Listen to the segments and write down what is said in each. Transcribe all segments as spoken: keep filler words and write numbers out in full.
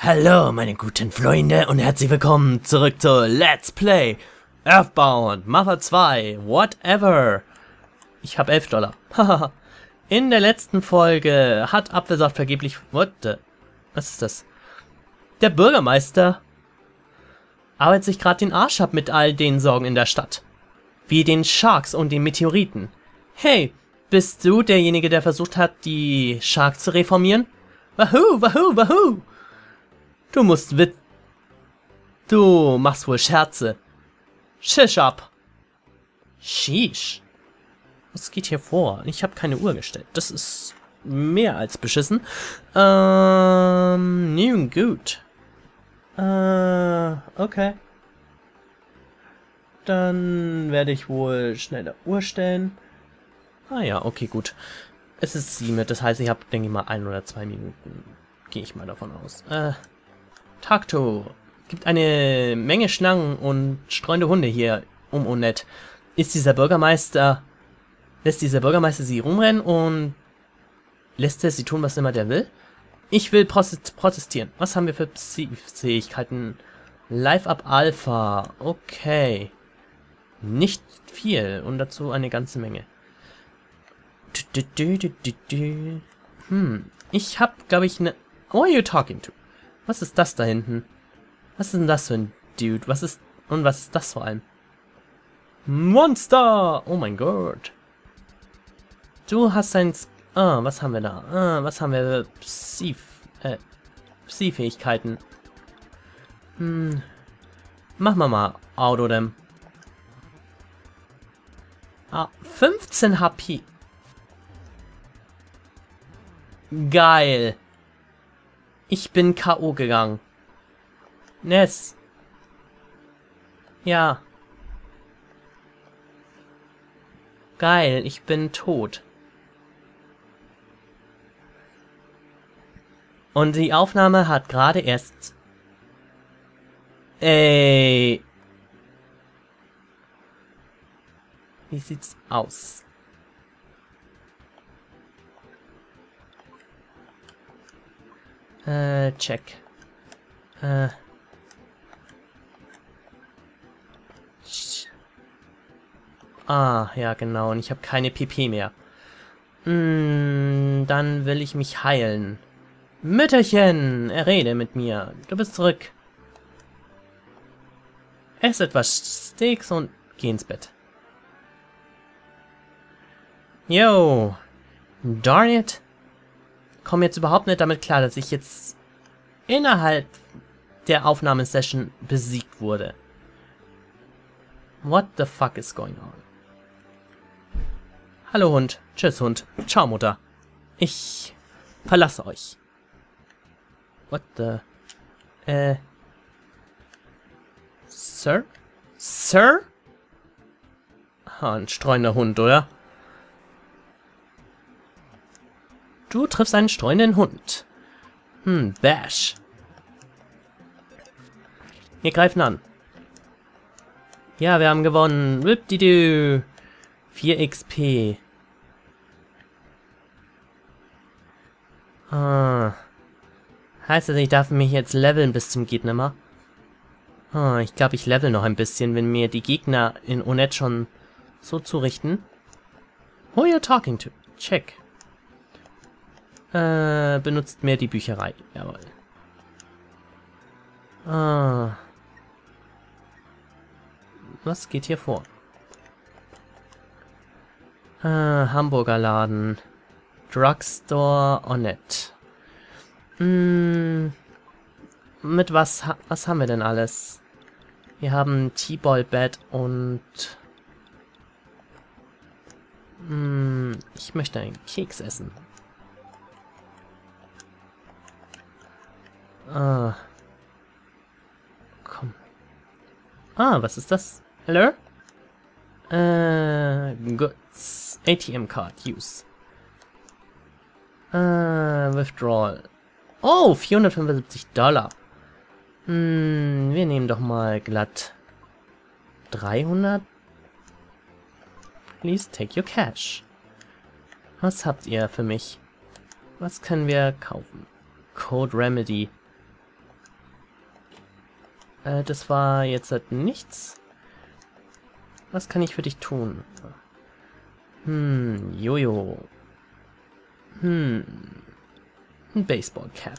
Hallo meine guten Freunde und herzlich willkommen zurück zu Let's Play Earthbound Mother zwei, whatever. Ich habe elf Dollar. In der letzten Folge hat Apfelsaft vergeblich... What the? Was ist das? Der Bürgermeister arbeitet sich gerade den Arsch ab mit all den Sorgen in der Stadt. Wie den Sharks und den Meteoriten. Hey, bist du derjenige, der versucht hat, die Sharks zu reformieren? Wahoo, wahoo, wahoo! Du musst wit... Du machst wohl Scherze. Shish ab. Sheesh. Was geht hier vor? Ich habe keine Uhr gestellt. Das ist mehr als beschissen. Ähm, nun gut. Äh, okay. Dann werde ich wohl schnell eine Uhr stellen. Ah ja, okay, gut. Es ist sieben, das heißt, ich habe, denke ich mal, ein oder zwei Minuten. Gehe ich mal davon aus. Äh... Takto. Gibt eine Menge Schlangen und streunende Hunde hier um und nett. Ist dieser Bürgermeister... Lässt dieser Bürgermeister sie rumrennen und... Lässt er sie tun, was immer der will? Ich will protestieren. Was haben wir für Fähigkeiten? Live Up Alpha. Okay. Nicht viel. Und dazu eine ganze Menge. Hm. Ich hab, glaube ich, eine... Who are you talking to? Was ist das da hinten? Was ist denn das für ein Dude? Was ist... Und was ist das vor allem? Monster! Oh mein Gott. Du hast ein... Ah, was haben wir da? Ah, was haben wir? Psi... Äh... Psi-Fähigkeiten. Hm... Mach mal mal Autodem. Ah, fünfzehn H P. Geil. Ich bin K O gegangen. Ness. Ja. Geil, ich bin tot. Und die Aufnahme hat gerade erst... Ey. Wie sieht's aus? Äh, check. Äh. Ah, ja genau. Und ich habe keine P P mehr. Hm, dann will ich mich heilen. Mütterchen, rede mit mir. Du bist zurück. Ess etwas Steaks und geh ins Bett. Yo. Darn it. Komme jetzt überhaupt nicht damit klar, dass ich jetzt innerhalb der Aufnahmesession besiegt wurde. What the fuck is going on? Hallo Hund. Tschüss Hund. Ciao Mutter. Ich verlasse euch. What the... Äh... Sir? Sir? Ah, ein streunender Hund, oder? Du triffst einen streunenden Hund. Hm, Bash. Wir greifen an. Ja, wir haben gewonnen. Whip-di-doo. vier X P. Ah. Heißt das, ich darf mich jetzt leveln bis zum geht nimmer? Ah, ich glaube, ich level noch ein bisschen, wenn mir die Gegner in Onet schon so zurichten. Who are you talking to? Check. Äh, benutzt mehr die Bücherei. Jawohl. Ah. Was geht hier vor? Ah, Hamburger Laden. Drugstore Onet. Hm. Mit was, was haben wir denn alles? Wir haben T-Ball-Bett und... Hm, ich möchte einen Keks essen. Ah. Komm. Ah, was ist das? Hello? Äh, Goods. A T M Card. Use. Äh, Withdrawal. Oh, vierhundertfünfundsiebzig Dollar. Hm, wir nehmen doch mal glatt dreihundert. Please take your cash. Was habt ihr für mich? Was können wir kaufen? Code Remedy. Äh, das war jetzt halt nichts. Was kann ich für dich tun? Hm, Jojo. Hm. Ein Baseball-Cap.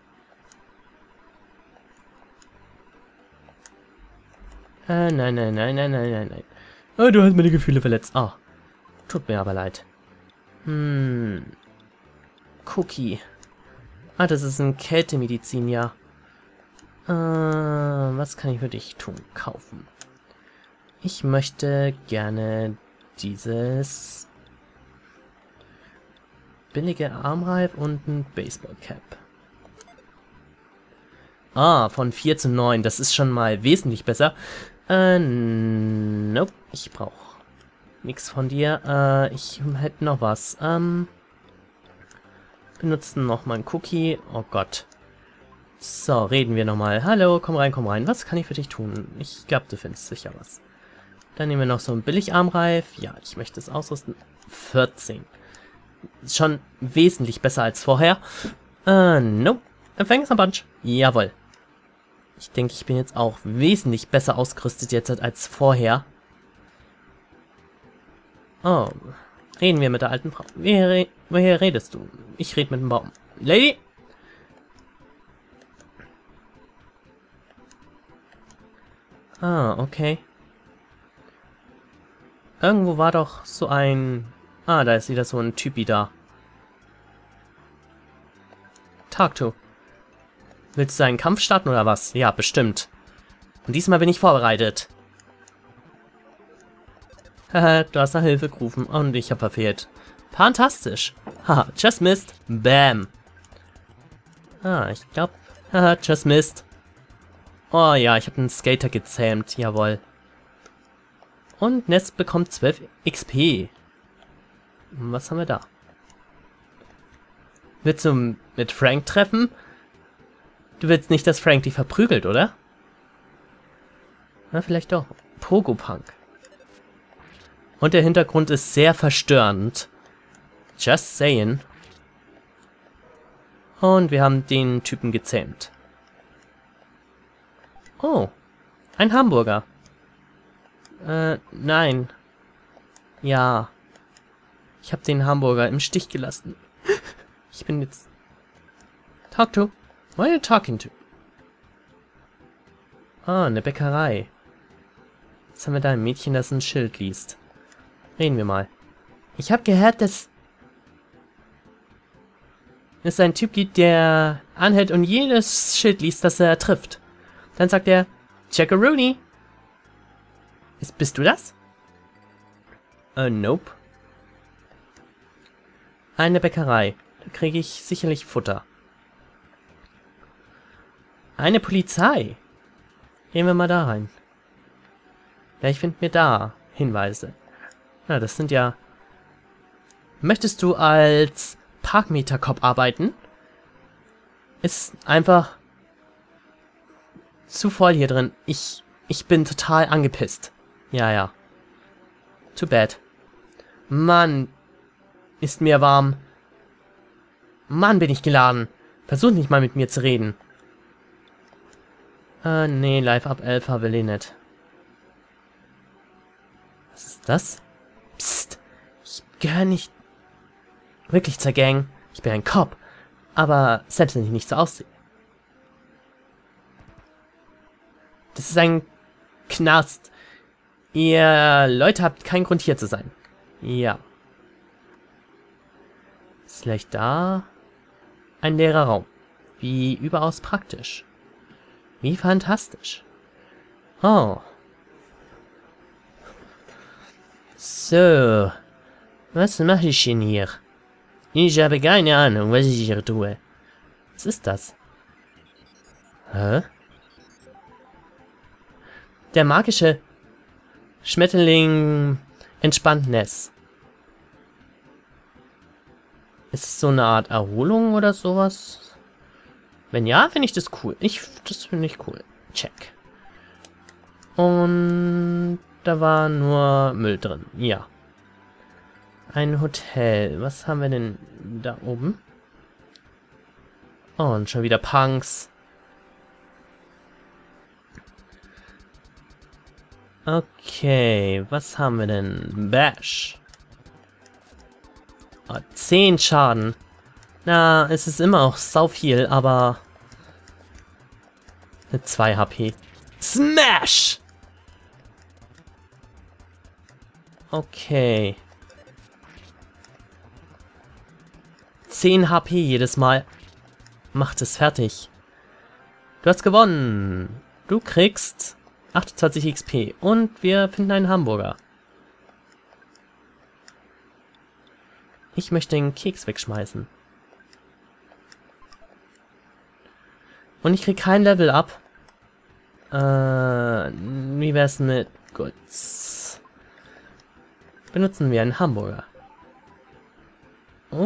Äh, nein, nein, nein, nein, nein, nein, nein. Oh, du hast meine Gefühle verletzt. Ah, oh, tut mir aber leid. Hm. Cookie. Ah, das ist ein Kältemedizin, ja. Äh, was kann ich für dich tun? Kaufen. Ich möchte gerne dieses billige Armreif und ein Baseball-Cap. Ah, von vier zu neun. Das ist schon mal wesentlich besser. Äh, nope. Ich brauche nichts von dir. Äh, ich hätte noch was. Ähm, benutzen noch mal einen Cookie. Oh Gott. So, reden wir nochmal. Hallo, komm rein, komm rein. Was kann ich für dich tun? Ich glaube, du findest sicher was. Dann nehmen wir noch so einen Billigarmreif. Ja, ich möchte es ausrüsten. vierzehn. Ist schon wesentlich besser als vorher. Äh, nope. Empfängnisbunch. Jawohl. Ich denke, ich bin jetzt auch wesentlich besser ausgerüstet jetzt als vorher. Oh. Reden wir mit der alten Frau. Woher, re woher redest du? Ich rede mit dem Baum. Lady? Ah, okay. Irgendwo war doch so ein... Ah, da ist wieder so ein Typi da. Talk to. Willst du einen Kampf starten oder was? Ja, bestimmt. Und diesmal bin ich vorbereitet. Haha, du hast nach Hilfe gerufen und ich habe verfehlt. Fantastisch. Haha, just missed. Bam. Ah, ich glaube... Haha, just missed. Oh ja, ich habe einen Skater gezähmt. Jawohl. Und Nest bekommt zwölf X P. Was haben wir da? Willst du mit Frank treffen? Du willst nicht, dass Frank dich verprügelt, oder? Na, vielleicht doch. Pogo-Punk. Und der Hintergrund ist sehr verstörend. Just saying. Und wir haben den Typen gezähmt. Oh. Ein Hamburger. Äh, nein. Ja. Ich habe den Hamburger im Stich gelassen. Ich bin jetzt... Talk to. What are you talking to? Ah, eine Bäckerei. Jetzt haben wir da ein Mädchen, das ein Schild liest. Reden wir mal. Ich habe gehört, dass es ein Typ gibt, der anhält und jedes Schild liest, das er trifft. Dann sagt er, Checkaroony. Ist, bist du das? Äh, nope. Eine Bäckerei. Da kriege ich sicherlich Futter. Eine Polizei. Gehen wir mal da rein. Vielleicht finden wir da Hinweise. Ja, das sind ja... Möchtest du als Parkmeter-Cop arbeiten? Ist einfach zu voll hier drin. Ich, ich bin total angepisst. Ja, ja. Too bad. Mann, ist mir warm. Mann, bin ich geladen. Versuch nicht mal mit mir zu reden. Äh, nee, Live Up Alpha will ich nicht. Was ist das? Psst. Ich gehöre nicht wirklich zur Gang. Ich bin ein Cop. Aber selbst wenn ich nicht so aussehe. Das ist ein Knast. Ihr Leute habt keinen Grund hier zu sein. Ja. Ist vielleicht da ein leerer Raum. Wie überaus praktisch. Wie fantastisch. Oh. So. Was mache ich denn hier? Ich habe keine Ahnung, was ich hier tue. Was ist das? Hä? Der magische Schmetterling entspannt Ness. Ist es so eine Art Erholung oder sowas? Wenn ja, finde ich das cool. Ich, das finde ich cool. Check. Und da war nur Müll drin. Ja. Ein Hotel. Was haben wir denn da oben? Oh, und schon wieder Punks. Okay, was haben wir denn? Bash. Oh, zehn Schaden. Na, es ist immer auch sau viel, aber... Mit zwei H P. Smash! Okay. zehn H P jedes Mal. Macht es fertig. Du hast gewonnen. Du kriegst achtundzwanzig X P und wir finden einen Hamburger. Ich möchte den Keks wegschmeißen. Und ich krieg kein Level up. Äh, wie wär's mit Goods? Benutzen wir einen Hamburger. Oh,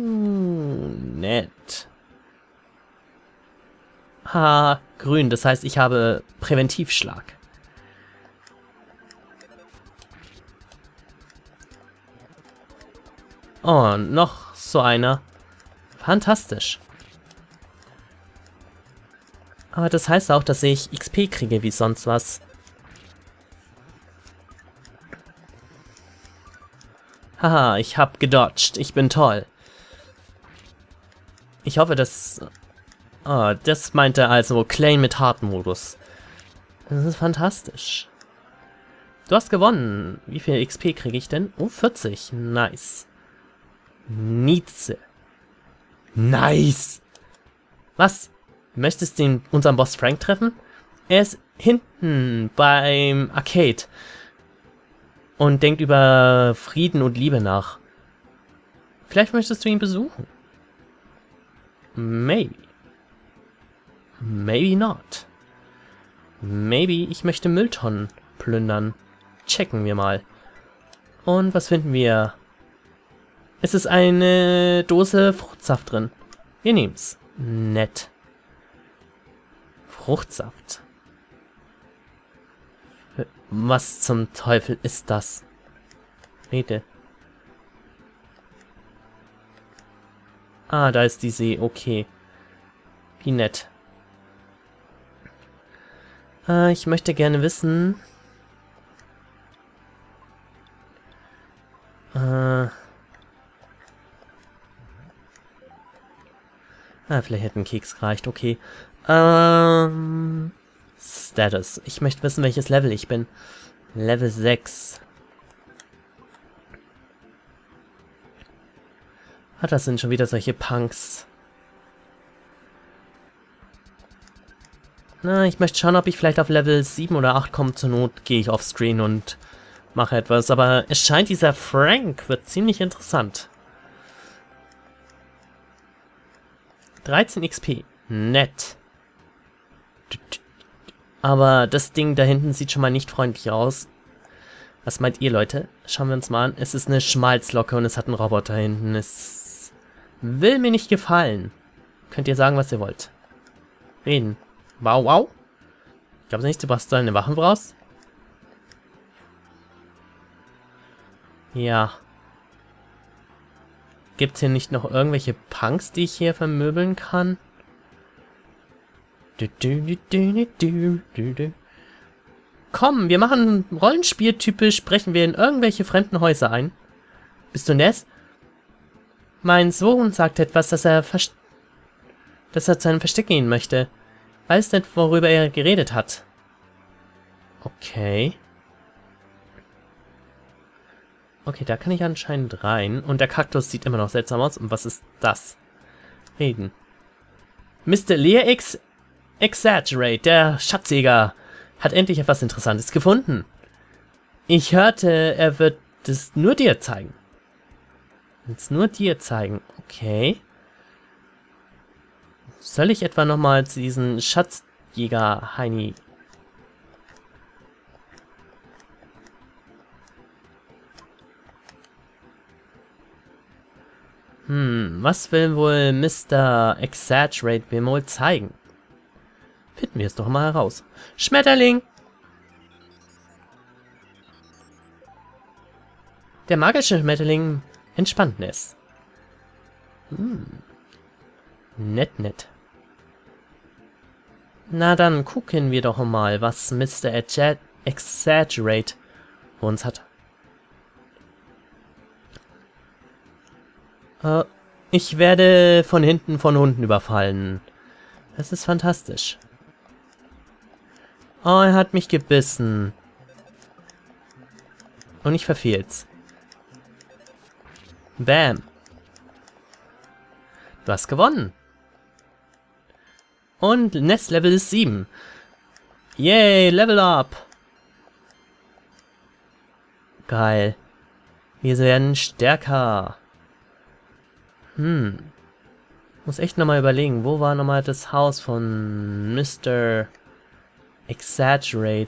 nett. Ha, grün, das heißt, ich habe Präventivschlag. Oh, noch so einer. Fantastisch. Aber das heißt auch, dass ich X P kriege wie sonst was. Haha, ich hab gedodged. Ich bin toll. Ich hoffe, dass... Oh, das meinte also Claim mit Hard-Modus. Das ist fantastisch. Du hast gewonnen. Wie viel X P kriege ich denn? Oh, vierzig. Nice. Nietzsche. Nice. Was? Möchtest du den, unseren Boss Frank treffen? Er ist hinten beim Arcade. Und denkt über Frieden und Liebe nach. Vielleicht möchtest du ihn besuchen. Maybe. Maybe not. Maybe ich möchte Mülltonnen plündern. Checken wir mal. Und was finden wir? Es ist eine Dose Fruchtsaft drin. Wir nehmen's. Nett. Fruchtsaft. Was zum Teufel ist das? Rede. Ah, da ist die See. Okay. Wie nett. Äh, ich möchte gerne wissen... Äh... Ah, vielleicht hätte ein Keks gereicht. Okay. Ähm... Status. Ich möchte wissen, welches Level ich bin. Level sechs. Ah, das sind schon wieder solche Punks. Na, ich möchte schauen, ob ich vielleicht auf Level sieben oder acht komme. Zur Not gehe ich offscreen und mache etwas. Aber es scheint, dieser Frank wird ziemlich interessant. dreizehn X P. Nett. Aber das Ding da hinten sieht schon mal nicht freundlich aus. Was meint ihr, Leute? Schauen wir uns mal an. Es ist eine Schmalzlocke und es hat einen Roboter hinten. Es will mir nicht gefallen. Könnt ihr sagen, was ihr wollt. Reden. Wow, wow. Ich glaube nicht, du brauchst deine Wachen raus. Ja. Gibt es hier nicht noch irgendwelche Punks, die ich hier vermöbeln kann? Du, du, du, du, du, du, du. Komm, wir machen Rollenspiel typisch, brechen wir in irgendwelche fremden Häuser ein. Bist du nett? Mein Sohn sagt etwas, dass er vers dass er zu einem Versteck gehen möchte. Weiß nicht, worüber er geredet hat. Okay. Okay, da kann ich anscheinend rein. Und der Kaktus sieht immer noch seltsam aus. Und was ist das? Reden. Mister Lear X Exaggerate, der Schatzjäger, hat endlich etwas Interessantes gefunden. Ich hörte, er wird es nur dir zeigen. Es nur dir zeigen. Okay. Soll ich etwa nochmal zu diesen Schatzjäger Heini? Hm, was will wohl Mister Exaggerate mir wohl zeigen? Finden wir es doch mal heraus. Schmetterling! Der magische Schmetterling entspannt es. Hm. Nett, nett. Na dann gucken wir doch mal, was Mister Exaggerate uns hat. Äh, ich werde von hinten von Hunden überfallen. Das ist fantastisch. Oh, er hat mich gebissen. Und ich verfehl's. Bam. Du hast gewonnen. Und Nest Level ist sieben. Yay, Level Up. Geil. Wir werden stärker. Hm. Muss echt nochmal überlegen, wo war nochmal das Haus von Mister Exaggerate?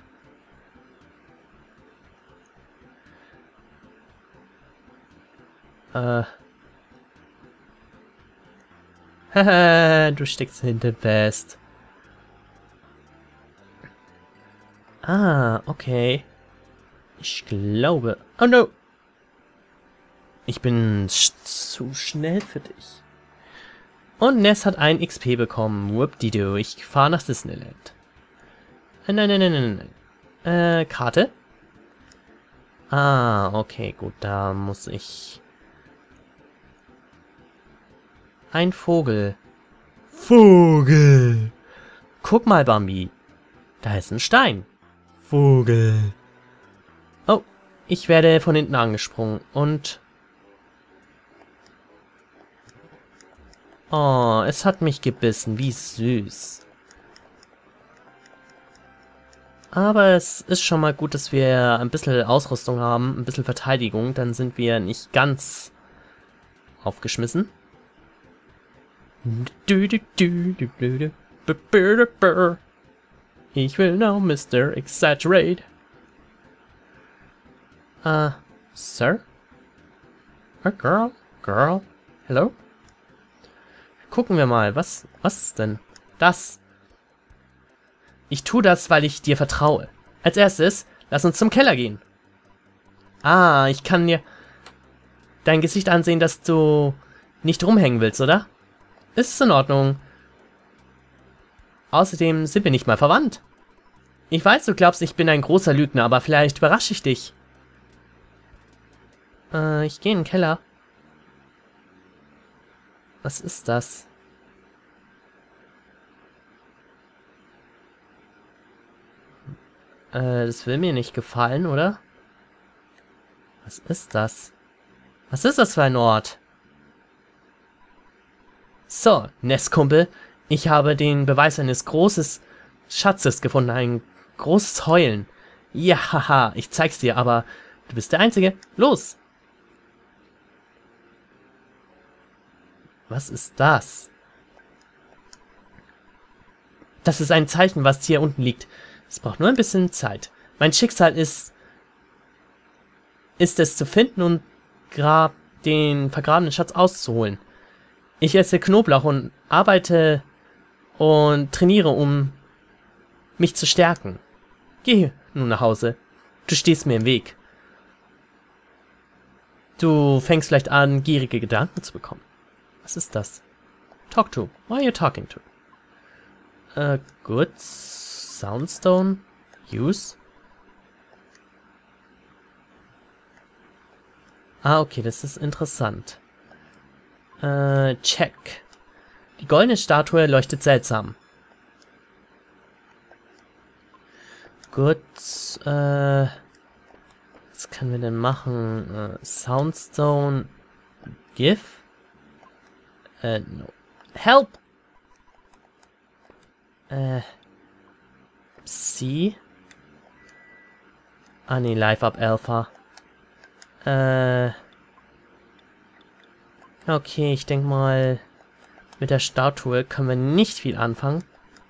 Äh. Haha, du steckst hinten fest. Ah, okay. Ich glaube... Oh no! Ich bin sch zu schnell für dich. Und Ness hat ein X P bekommen. Whoop-de-doo. Ich fahre nach Disneyland. Äh, nein, nein, nein, nein, nein. Äh, Karte? Ah, okay, gut. Da muss ich... Ein Vogel. Vogel! Guck mal, Bambi. Da ist ein Stein. Vogel. Oh, ich werde von hinten angesprungen. Und... Oh, es hat mich gebissen. Wie süß. Aber es ist schon mal gut, dass wir ein bisschen Ausrüstung haben, ein bisschen Verteidigung. Dann sind wir nicht ganz aufgeschmissen. Ich will now Mister Exaggerate. Ah, uh, Sir? A girl? Girl? Hello? Gucken wir mal, was, was denn? Das. Ich tue das, weil ich dir vertraue. Als erstes, lass uns zum Keller gehen. Ah, ich kann dir dein Gesicht ansehen, dass du nicht rumhängen willst, oder? Ist in Ordnung. Außerdem sind wir nicht mal verwandt. Ich weiß, du glaubst, ich bin ein großer Lügner, aber vielleicht überrasche ich dich. Äh, ich gehe in den Keller. Was ist das? Äh, das will mir nicht gefallen, oder? Was ist das? Was ist das für ein Ort? So, Nestkumpel, ich habe den Beweis eines großen Schatzes gefunden, ein großes Heulen. Ja, haha, ich zeig's dir, aber du bist der Einzige. Los! Was ist das? Das ist ein Zeichen, was hier unten liegt. Es braucht nur ein bisschen Zeit. Mein Schicksal ist, ist es zu finden und grab den vergrabenen Schatz auszuholen. Ich esse Knoblauch und arbeite und trainiere, um mich zu stärken. Geh nun nach Hause. Du stehst mir im Weg. Du fängst vielleicht an, gierige Gedanken zu bekommen. Was ist das? Talk to. Why are you talking to? Äh, good. Soundstone. Use. Ah, okay, das ist interessant. Äh, check. Die goldene Statue leuchtet seltsam. Gut, äh... was können wir denn machen? Äh, Soundstone... Give? Äh, no. Help! Äh... C? Ah, nee, Live Up Alpha. Äh... Okay, ich denke mal, mit der Statue können wir nicht viel anfangen.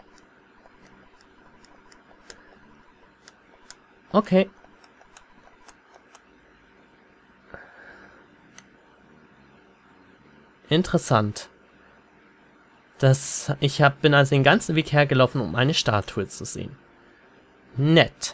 Okay. Interessant. Das, ich hab, bin also den ganzen Weg hergelaufen, um eine Statue zu sehen. Nett.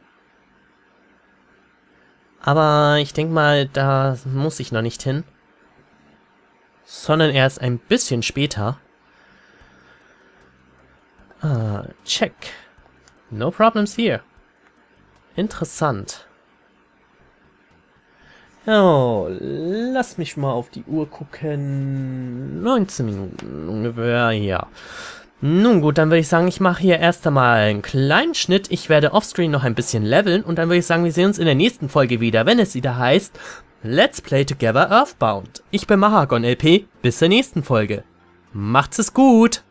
Aber ich denke mal, da muss ich noch nicht hin. Sondern erst ein bisschen später. Ah, check. No problems here. Interessant. Oh, lass mich mal auf die Uhr gucken. neunzehn Minuten ungefähr, ja. Nun gut, dann würde ich sagen, ich mache hier erst einmal einen kleinen Schnitt. Ich werde offscreen noch ein bisschen leveln und dann würde ich sagen, wir sehen uns in der nächsten Folge wieder, wenn es wieder heißt Let's Play Together Earthbound. Ich bin Mahagon L P, bis zur nächsten Folge. Macht's es gut!